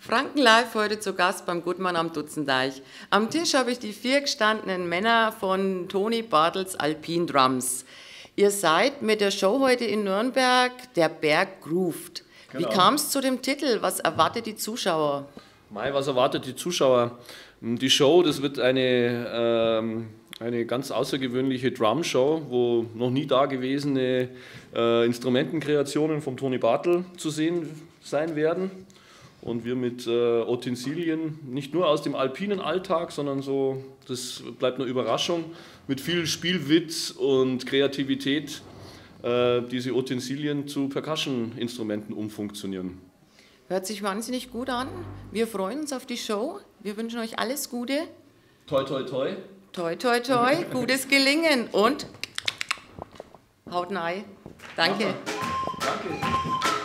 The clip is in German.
Franken Live heute zu Gast beim Gutmann am Dutzendeich. Am Tisch habe ich die 4 gestandenen Männer von Toni Bartels Alpine Drums. Ihr seid mit der Show heute in Nürnberg der Berg grooved. Genau. Wie kam es zu dem Titel? Was erwartet die Zuschauer? Was erwartet die Zuschauer? Die Show, das wird eine ganz außergewöhnliche Drum-Show, wo noch nie dagewesene Instrumentenkreationen von Toni Bartel zu sehen sein werden. Und wir mit Utensilien, nicht nur aus dem alpinen Alltag, sondern so, das bleibt eine Überraschung, mit viel Spielwitz und Kreativität diese Utensilien zu Percussion-Instrumenten umfunktionieren. Hört sich wahnsinnig gut an. Wir freuen uns auf die Show. Wir wünschen euch alles Gute. Toi, toi, toi. Toi, toi, toi. Gutes Gelingen und haut rein. Danke. Danke.